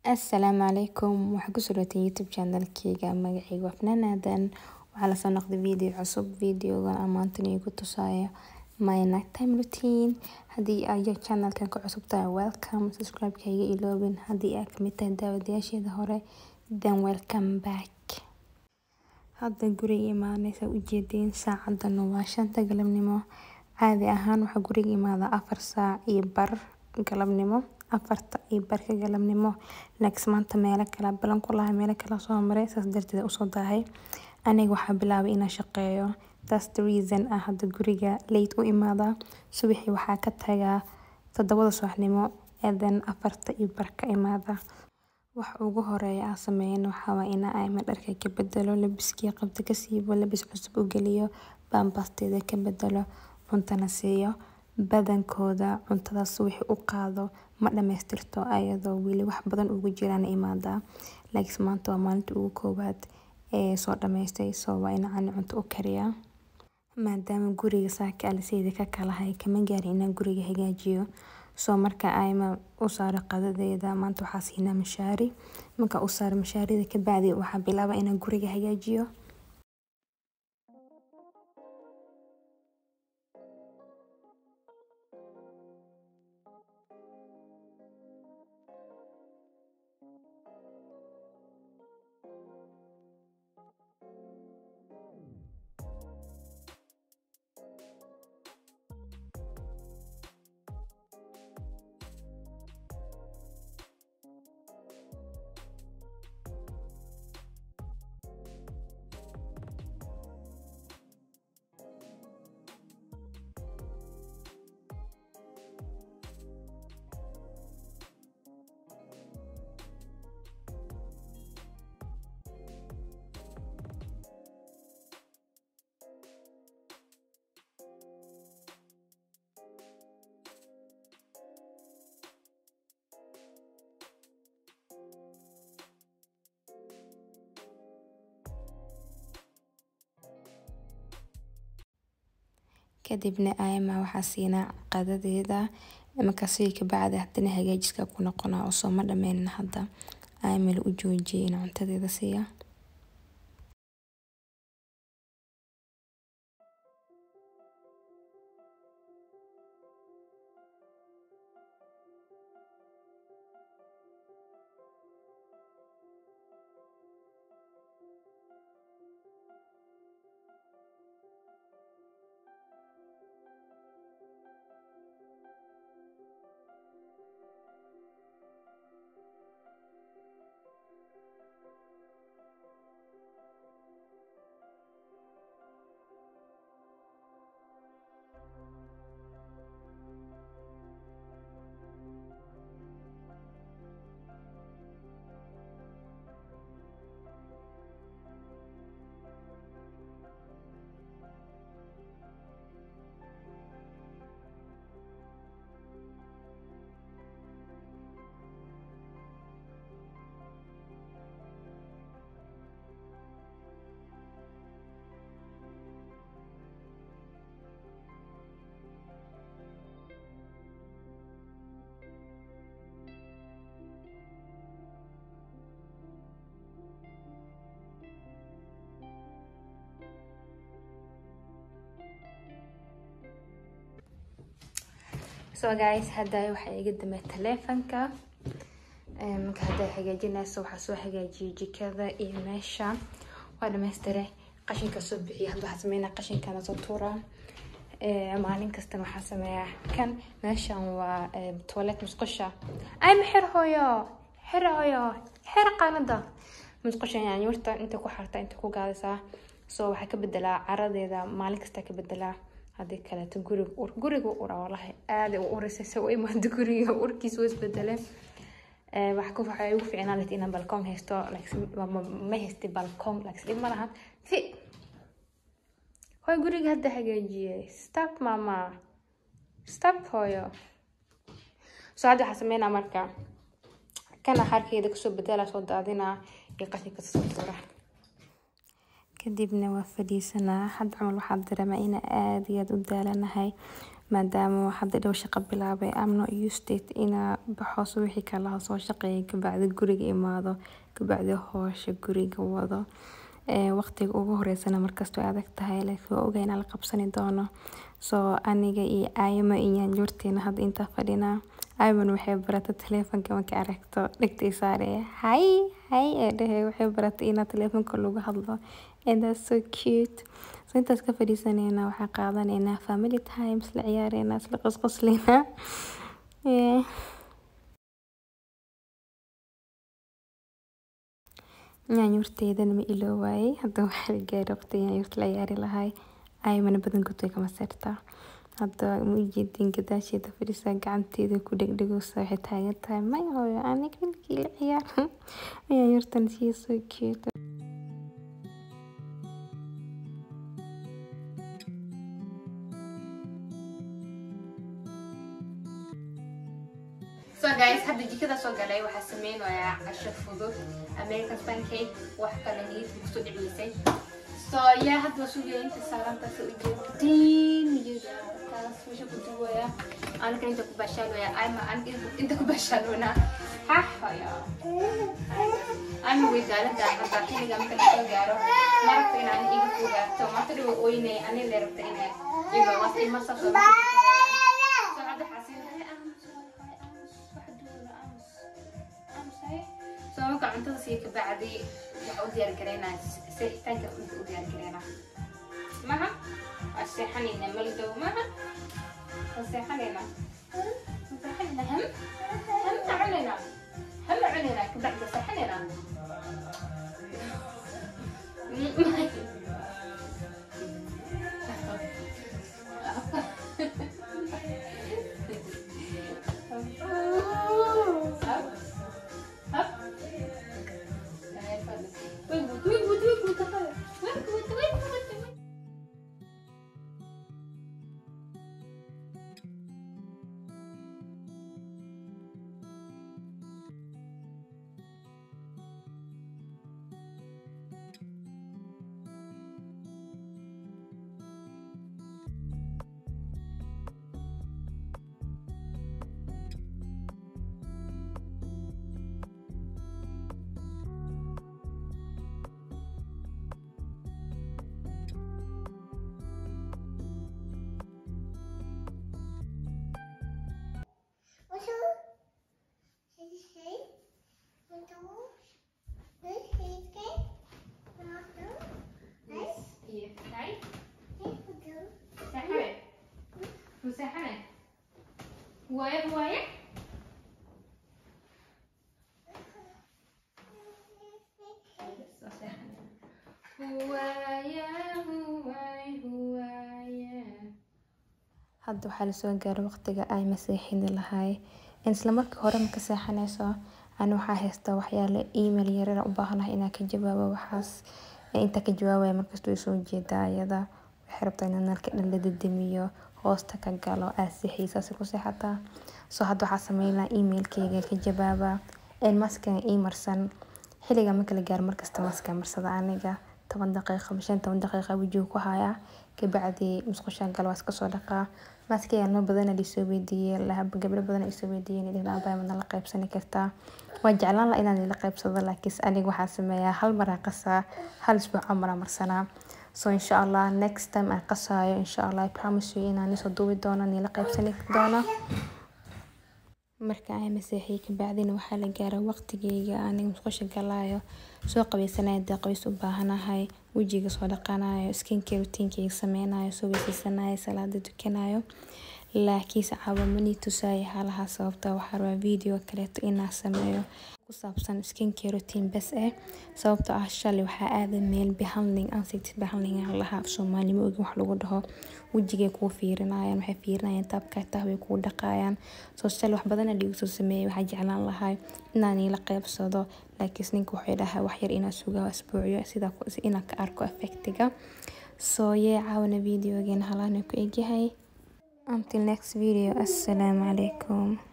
السلام عليكم وحكسرتي يوتيوب channel كيغا مغعيغ وفنانادن وعلى سنقد فيديو عصب فيديو أمانتني قلت صايا my night time routine هدي أي channel كان كعصب تاع welcome subscribe كيغا إلوبين هدي أكملتها داودياشي هوري then welcome back هذا قريقي مانيسا ujeedin saacadan waa 5 galabnimo caadi ahaan waxa guriga imaada 4 saac iyo bar galabnimo 4 iyo barka galabnimo laakiin maanta meel kala balan ku lahay meel kala soo maray saas darteed u soo daahay aniga waxa bilaabay inaan shaqeeyo that's the reason hada guriga late u imaada subaxii waxa ka tagaa 7 subaxnimo eedan 4 iyo barka imaada wax ugu horeeya aan sameeyno waxa waa in aan dharka ka bedelo labiskii qabta ka siibo labis cusub u geliyo bambasteeda ka bedelo cuntana siiyo badankooda cuntadaas wixii u qaado ma dhameystirto ayadoo wili wax badan ugu jiraan imaada laakiin maanta waa maalinta ugu koobaad ee soo dhameystay soo waa in aan cunto u kariyaa maadaama guriga saaka alisayda ka kala hay kama gaarin inaan guriga hagaajiyo soo marka ayma u saaro qadadeeda maanta waxa siinaa mashaari marka u saaro mashaarida ka bacdi waxa bilaabaa inaan guriga hagaajiyo kadibna ayma waxa siinaa qadadeeda markaasii ka bacdi hadana hagaajiska ku noqonaa oo soo ma dhameyn hadda ayma u joojiyay in cuntadeeda siiya So guys hadda waxa iga damay telefonka marka hadda hagaajinayso waxa soo hagaajiyay jikada iyo meesha waa dhameystire qashinka soo bixiyo hadda waxa sameeynaa qashinkana soo tuura maalin kasta waxa sameeyaa kan meeshan waa toilet musqusha ay maxir hooyo xir qaanada musqusha yani warta inta ku xarta inta ku gaadaysa soo waxa ka bedelaa caradeeda maalin kasta ka bedelaa هذه كانت guriga ura wallahi aad u urisay way ma guriga urkiis way isbedeleen waxa ku faxay ugu fiicnaan lahayd inaan balkoon haysto ma haysti balkoon laakiin ma laha fi hoy guriga hadda hagaajiyay stop mama stop hooyo soo hadda waxa sameynaa marka kana harkeeda ku soo bedela soo daadina iyo qashinka soo tuura kadibna waa fadhiisanaa. Hadda camal waxaan dareemaa in aad iyo aad u daalanahay maadaama hadda dhow shaqo bilaabay. I'm not used to it inaa baxo subaxii kala soo shaqeeyo kabacdi guriga imaado kabacdi howsha guriga wado. Waqtiga ugu horeysana markasto adag tahay laakiin waa ogahay inaan la qabsani doono. So aniga iyo Ayma iyo Njurtina hadda inta fadhinaa. Ayman waxay baratay telefoonka markay aragto dhigtay saaraya hi ee waxay baratay in telefoonka lagu hadlo and that's so cute. So intaas ka fadhiisanayna waxaan qaadanaynaa family times la ciyaarayna isla qosqosleyna. Njurteedana ma iloowaay hadda waxaa la gaaray waqtiga Njurt la ciyaari lahay. Ayman badankood way kama seertaa. Hadda muujidin gadaasheeda fadhiisa gacanteeda ku dhegdhegayso waxay taagan tahay may hooyo aniga wiilkii la ciyaar. Njurtan she is so cute. So guys, hadda jikada soo galay waxaa sameynayaa casho fudud American pancake wax kale niid ku dhicisay. So yeah, hadda suuga inta saaranta soo jeedin taas wixii ku duwaya aan ka inta ku bashaalaya aan inta ku bashaalona haya aan way daalada hadda xiliga marka la soo gaaro marka inaan iga ku gaarto maanta dhow ooynay aan leertay inay iba wax ima soo so hadda xasin so marka cuntada si ka bacdi waxa u diyaar gareynaa seexitaanka u diyaar gareynaa maha السيحانينا ملدو معها السيحانينا هم علينا كبعد السيحانينا هواية hadda waxaa la soo gaaray waqtiga ay maseexin lahaay in isla markii hore ma ka seexanayso aan waxa haysta waxyaalo email yar u baahanahay inaan ka jawaabo waxaas inta ka jawaabay markasta way soo jeedaa ayada waxay rabtaa inaan nalka dhan la dadamiyo hoosta ka galo aasixiisa si ku seexataa soo hadda waxaa sameynaa emailkayga ka jawaaba in maskan imarsan xiliga marka la gaaro markasta maskan marsada aniga 10 daqiiqo 15 daqiiqo wajiga ku haya ka bacdi musqushan gal waa iska soo dhaqaa maskaya no badan la soo weydiiyay gabdho badan ay soo weydiiyeen inay aabay la qaybsan kartaa waa jeclaan la inaan la qaybsado laakiin aniga waxa sameeyaa hal mar qasa hal isbuuc amra marsana so inshallah next time aan qasayo inshallah I promise you inaan soo duubi doono la qaybsan doono marka ay maseexay ka bacdina waxa la gaaray waqtigeyga aniga musqusha galaayo soo qabaysanay daqiiqo u baahanahay wajiga soo dhaqanayo skin care routine sameynayo soo weysanayo salaada dukanayo laakiin saxaabo mani tusay halaha sababta waxa rabaa video kale inaan sameeyo ku saabsan skin care routine bas sababta ah shalay waxa aad meel behandling laha Soomaali ma ogin wax lagu dhaho wajiga ku fiirinayaan waxay fiirinayaan tabka taabay ku dhaqayaan soo shalay wax badan adigu soo sameeyay waxa jeclaan lahay inaan la qaybsado laakiin ninka wuxuu dhahay wax yar inaan sugaa asbuuciyo sida inaan ka arko effectiga soo caawana videogan halana ku eegyahay until next video assalamu alaikum.